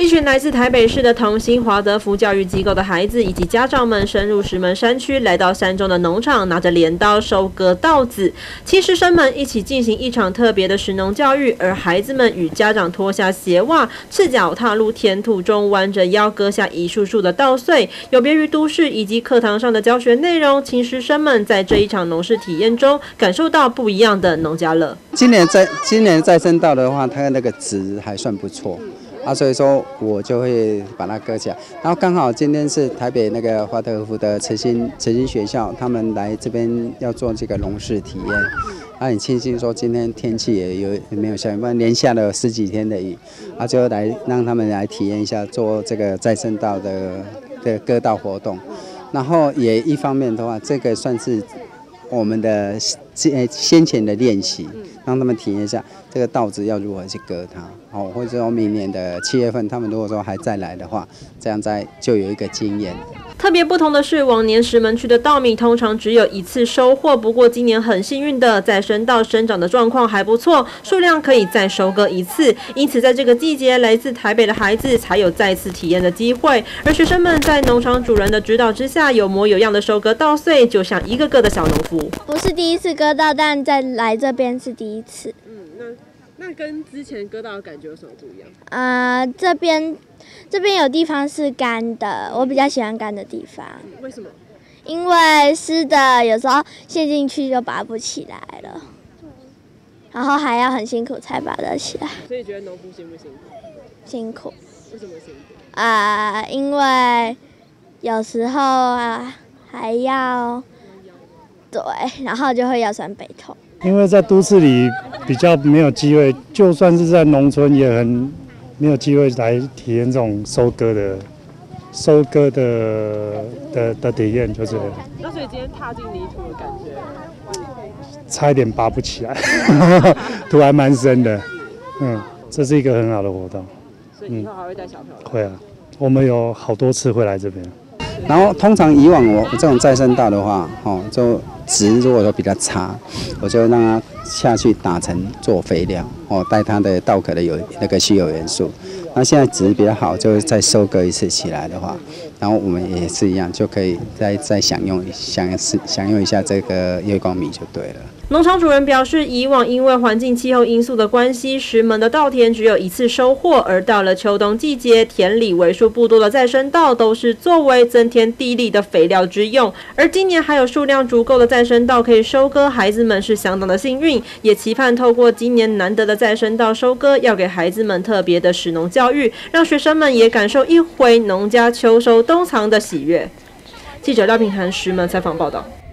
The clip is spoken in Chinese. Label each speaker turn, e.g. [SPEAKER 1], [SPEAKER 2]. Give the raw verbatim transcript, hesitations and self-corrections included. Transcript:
[SPEAKER 1] 一群来自台北市的同心华德福教育机构的孩子以及家长们深入石门山区，来到山中的农场，拿着镰刀收割稻子。七师生们一起进行一场特别的食农教育，而孩子们与家长脱下鞋袜，赤脚踏入田土中，弯着腰割下一束束的稻穗。有别于都市以及课堂上的教学内容，七师生们在这一场农事体验中，感受到不一样的农家乐。
[SPEAKER 2] 今年在今年再生稻的话，它的那个值还算不错。啊，所以说我就会把它割起来，然后刚好今天是台北那个华德福的慈心慈心学校，他们来这边要做这个农事体验，啊，很庆幸说今天天气也有也没有下雨，不然连下了十几天的雨，啊，就来让他们来体验一下做这个再生稻的的割稻活动，然后也一方面的话，这个算是我们的先前的练习，让他们体验一下这个稻子要如何去割它。哦，或者说明年的七月份，他们如果说还再来的话，这样再就有一个经验。
[SPEAKER 1] 特别不同的是，往年石门区的稻米通常只有一次收获，不过今年很幸运的，再生稻生长的状况还不错，数量可以再收割一次。因此，在这个季节，来自台北的孩子才有再次体验的机会。而学生们在农场主人的指导之下，有模有样的收割稻穗，就像一个个的小农夫。
[SPEAKER 3] 不是第一次割稻，但在来这边是第一次。
[SPEAKER 1] 嗯，那。那跟之前割稻的感觉有什么不一样？
[SPEAKER 3] 呃，这边这边有地方是干的，我比较喜欢干的地方。
[SPEAKER 1] 为什么？
[SPEAKER 3] 因为湿的有时候陷进去就拔不起来了，然后还要很辛苦才拔得起来。
[SPEAKER 1] 所以觉得农夫辛不辛苦？
[SPEAKER 3] 辛苦。
[SPEAKER 1] 为什么辛苦？
[SPEAKER 3] 啊、呃，因为有时候啊还要对，然后就会腰酸背痛。
[SPEAKER 4] 因为在都市里比较没有机会，就算是在农村也很没有机会来体验这种收割的、收割的的的体验，就是。
[SPEAKER 1] 那所以今天踏进泥土的感觉，
[SPEAKER 4] 差一点拔不起来，土还蛮深的，嗯，这是一个很好的活动。
[SPEAKER 1] 所以以后还会带小朋友？
[SPEAKER 4] 会啊，我们有好多次会来这边。
[SPEAKER 2] 然后通常以往我这种再生稻的话，哦，就值如果说比较差，我就让它下去打成做肥料，哦，带它的稻壳的有那个稀有元素。那现在值比较好，就是再收割一次起来的话，然后我们也是一样，就可以再再享用享享用一下这个月光米就对了。
[SPEAKER 1] 农场主人表示，以往因为环境气候因素的关系，石门的稻田只有一次收获，而到了秋冬季节，田里为数不多的再生稻都是作为增添地力的肥料之用。而今年还有数量足够的再生稻可以收割，孩子们是相当的幸运，也期盼透过今年难得的再生稻收割，要给孩子们特别的食农教育，让学生们也感受一回农家秋收冬藏的喜悦。记者廖品涵石门采访报道。